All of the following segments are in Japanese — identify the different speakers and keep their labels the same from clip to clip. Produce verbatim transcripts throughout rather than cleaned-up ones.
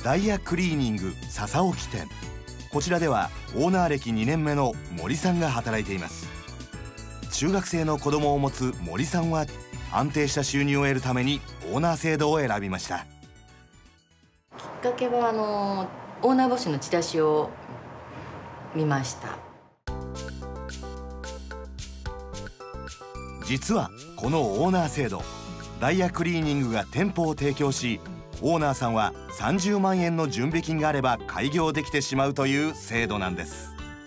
Speaker 1: ダイヤクリーニング笹置店。こちらではオーナー歴にねんめの森さんが働いています。中学生の子供を持つ森さんは安定した収入を得るためにオーナー制度を選びました。
Speaker 2: きっかけはあのオーナー募集のチラシを見ました。
Speaker 1: 実はこのオーナー制度、ダイヤクリーニングが店舗を提供し、オーナーさんはさんじゅうまんえんの準備金があれば開業できてしまうという制度なんです。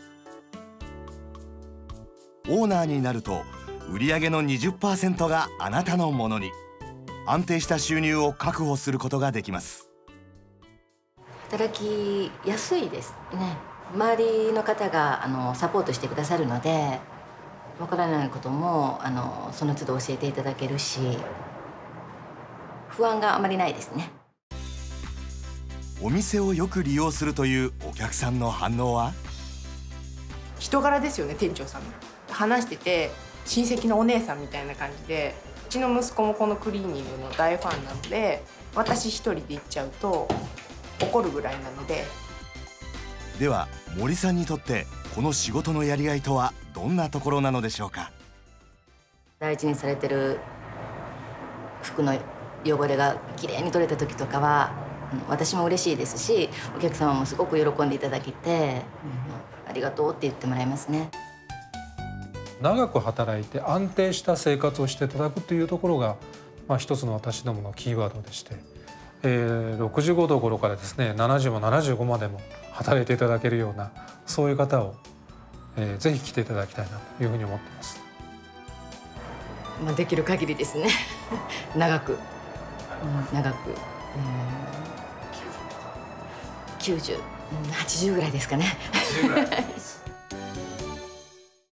Speaker 1: オーナーになると売上の にじゅっパーセント があなたのものに。安定した収入を確保することができます。
Speaker 2: 働きやすいですね。周りの方があのサポートしてくださるので、わからないこともあのその都度教えていただけるし、不安があまりないですね。
Speaker 1: お店をよく利用するというお客さんの反応は？
Speaker 3: 人柄ですよね、店長さんの。話してて親戚のお姉さんみたいな感じで、うちの息子もこのクリーニングの大ファンなので、私一人で行っちゃうと怒るぐらいなので。
Speaker 1: では森さんにとってこの仕事のやりがいとはどんなところなのでしょうか？
Speaker 2: 大事にされてる服の汚れがきれいに取れた時とかは私も嬉しいですし、お客様もすごく喜んでいただけて、うん、ありがとうって言ってもらいますね。
Speaker 4: 長く働いて安定した生活をしていただくというところが、まあ、一つの私どものキーワードでして、えー、ろくじゅうごど頃からですねななじゅうもななじゅうごまでも働いていただけるような、そういう方を、えー、ぜひ来ていただきたいなというふうに思っています。
Speaker 2: まあ、できる限りですね長く、うん、長く、えー、きゅうじゅう、はちじゅうぐらいですかね。